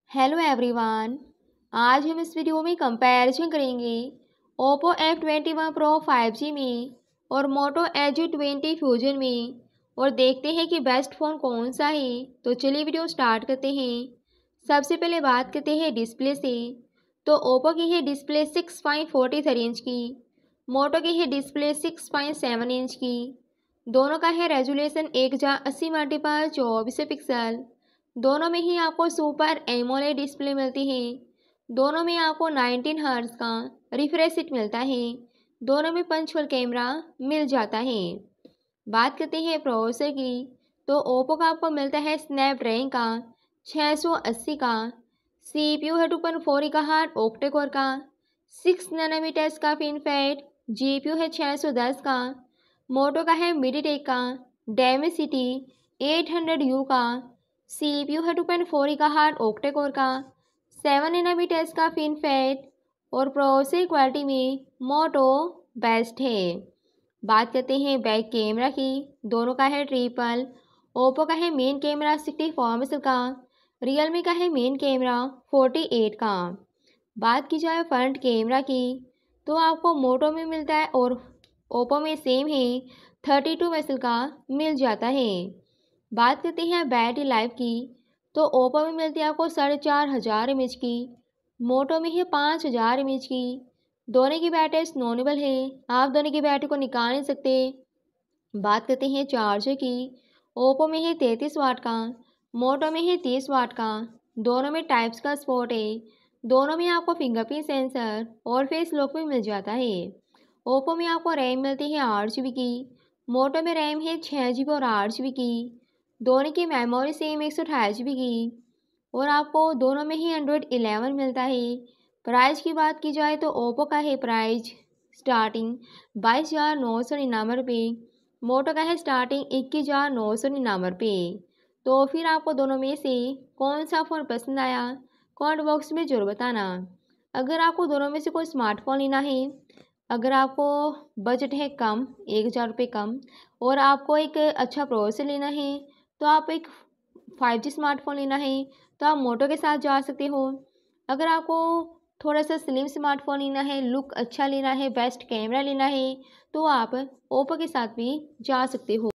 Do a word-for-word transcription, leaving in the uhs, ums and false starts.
Hello everyone. आज हम इस वीडियो में कंपैरिजन करेंगे Oppo F twenty one pro five G में और मोटो एच ट्वेंटी फ्यूजन में और देखते हैं कि बेस्ट फ़ोन कौन सा है। तो चलिए वीडियो स्टार्ट करते हैं। सबसे पहले बात करते हैं डिस्प्ले से। तो ओप्पो की है display six point forty three inch की, मोटो की है display six point seven inch की। दोनों का है रेजोल्यूशन एक हज़ार अस्सी मल्टीपल चौबीस पिक्सल। दोनों में ही आपको सुपर एमोलेड डिस्प्ले मिलती है। दोनों में आपको नाइनटीन हर्ट्ज का रिफ्रेश रेट मिलता है। दोनों में पंच होल कैमरा मिल जाता है। बात करते हैं प्रोसेसर की। तो ओप्पो का आपको मिलता है स्नैपड्रैगन का छः सौ अस्सी का, सीपीयू है two point four gigahertz octa core का, सिक्स नैनोमीटर्स का फिनफेट, जीपीयू है छः सौ दस का। मोटो का है मीडियाटेक का डेमेसिटी एट हंड्रेड यू का, सीपीयू है two point four gigahertz octa core का, सेवन नैनोमीटर्स का फिनफेट और प्रोसेसर क्वालिटी में मोटो बेस्ट है। बात करते हैं बैक कैमरा की। दोनों का है ट्रिपल। ओप्पो का है main camera sixty four megapixel का, रियलमी का है मेन कैमरा फोर्टी एट का। बात की जाए फ्रंट कैमरा की तो आपको मोटो में मिलता है और ओप्पो में सेम है थर्टी टू मेगापिक्सल का मिल जाता है। बात करते हैं बैटरी लाइफ की। तो ओप्पो में मिलती है आपको साढ़े चार हज़ार एम एच की, मोटो में है पाँच हज़ार एम एच की। दोनों की बैटरी स्नोनेबल है, आप दोनों की बैटरी को निकाल नहीं सकते। बात करते हैं चार्जर की। ओप्पो में है तैंतीस वाट का, मोटो में है तीस वाट का। दोनों में टाइप्स का सपोर्ट है। दोनों में आपको फिंगरप्रिंट सेंसर और फेस लॉक भी मिल जाता है। ओप्पो में आपको रैम मिलती है आठ जी बी की, मोटो में रैम है छः जी बी और आठ जी बी की। दोनों की मेमोरी सेम एक सौ अठाईस जी बी की और आपको दोनों में ही एंड्रॉयड इलेवन मिलता है। प्राइस की बात की जाए तो ओप्पो का है प्राइस स्टार्टिंग बाईस हज़ार नौ सौ निन्यानवे रुपये, मोटो का है स्टार्टिंग इक्कीस हज़ार नौ सौ निन्यानवे रुपये। तो फिर आपको दोनों में से कौन सा फ़ोन पसंद आया कमेंट बॉक्स में जरूर बताना। अगर आपको दोनों में से कोई स्मार्टफोन लेना है, अगर आपको बजट है कम एक हज़ार रुपये कम और आपको एक अच्छा प्रोसेसर लेना है, तो आप एक फाइव जी स्मार्टफोन लेना है तो आप मोटो के साथ जा सकते हो। अगर आपको थोड़ा सा स्लिम स्मार्टफोन लेना है, लुक अच्छा लेना है, बेस्ट कैमरा लेना है, तो आप ओप्पो के साथ भी जा सकते हो।